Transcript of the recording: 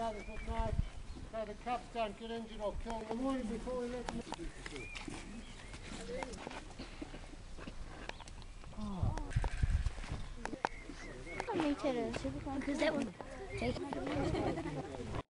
starters at night so the cubs don't get injured or killed in the morning before we let them. Because that one.